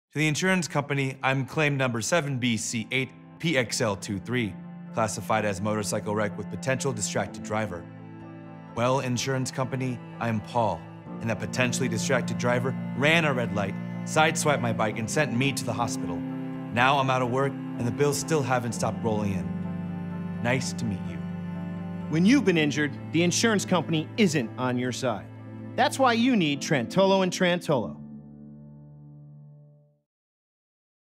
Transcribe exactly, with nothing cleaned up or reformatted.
To the insurance company, I'm claim number seven B C eight P X L twenty-three, classified as motorcycle wreck with potential distracted driver. Well, insurance company, I'm Paul, and that potentially distracted driver ran a red light, sideswiped my bike, and sent me to the hospital. Now I'm out of work, and the bills still haven't stopped rolling in. Nice to meet you. When you've been injured, the insurance company isn't on your side. That's why you need Trantolo and Trantolo.